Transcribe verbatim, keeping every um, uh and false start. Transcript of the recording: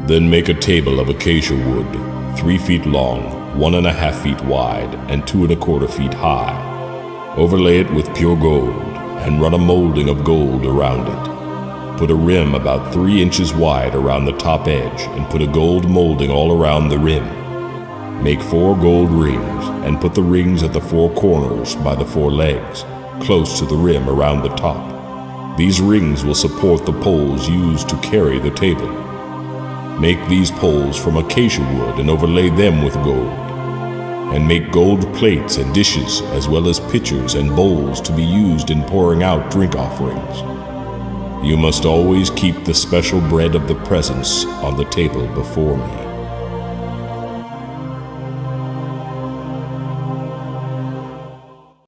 Then make a table of acacia wood, three feet long, one and a half feet wide, and two and a quarter feet high. Overlay it with pure gold, and run a molding of gold around it. Put a rim about three inches wide around the top edge, and put a gold molding all around the rim. Make four gold rings, and put the rings at the four corners by the four legs, close to the rim around the top. These rings will support the poles used to carry the table. Make these poles from acacia wood and overlay them with gold. And make gold plates and dishes, as well as pitchers and bowls to be used in pouring out drink offerings. You must always keep the special bread of the presence on the table before me.